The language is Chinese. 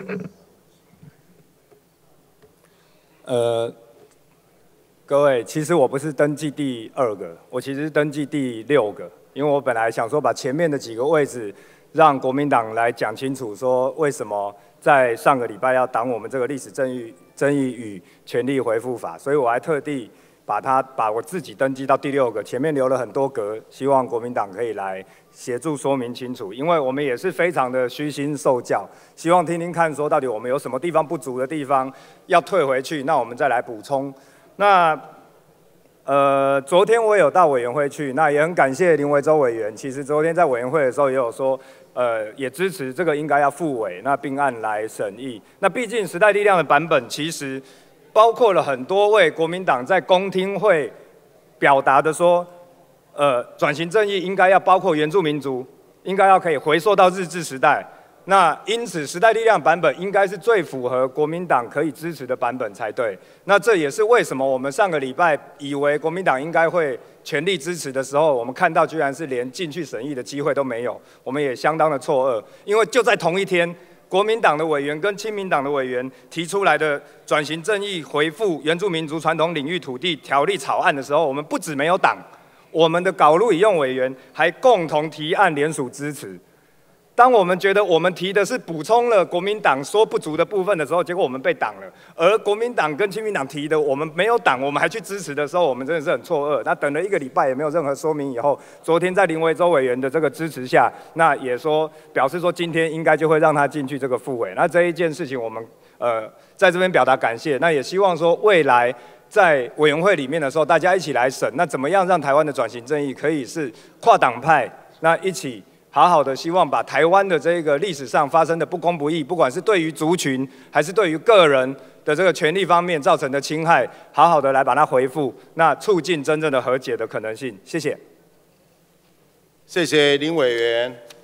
各位，其实我不是登记第2个，我其实是登记第6个，因为我本来想说把前面的几个位置让国民党来讲清楚，说为什么在上个礼拜要挡我们这个历史争议与权利回复法，所以我还特地把我自己登记到第6个，前面留了很多格，希望国民党可以来协助说明清楚，因为我们也是非常的虚心受教，希望听听看说到底我们有什么地方不足的地方要退回去，那我们再来补充。那昨天我有到委员会去，那也很感谢林维洲委员。其实昨天在委员会的时候也有说，也支持这个应该要复委，那并案来审议。那毕竟时代力量的版本其实包括了很多位国民党在公听会表达的说，转型正义应该要包括原住民族，应该要可以回溯到日治时代。那因此，时代力量版本应该是最符合国民党可以支持的版本才对。那这也是为什么我们上个礼拜以为国民党应该会全力支持的时候，我们看到居然是连进去审议的机会都没有，我们也相当的错愕。因为就在同一天，国民党的委员跟亲民党的委员提出来的转型正义回复原住民族传统领域土地条例草案的时候，我们不止没有挡，我们的搞路引用委员还共同提案联署支持。当我们觉得我们提的是补充了国民党说不足的部分的时候，结果我们被挡了；而国民党跟亲民党提的我们没有挡，我们还去支持的时候，我们真的是很错愕。那等了1个礼拜也没有任何说明以后，昨天在林维洲委员的这个支持下，那也表示说今天应该就会让他进去这个复委。那这一件事情我们在这边表达感谢，那也希望说未来在委员会里面的时候，大家一起来审，那怎么样让台湾的转型正义可以是跨党派，那一起好好的希望把台湾的这个历史上发生的不公不义，不管是对于族群还是对于个人的这个权利方面造成的侵害，好好的来把它回复，那促进真正的和解的可能性。谢谢。 谢谢林委员。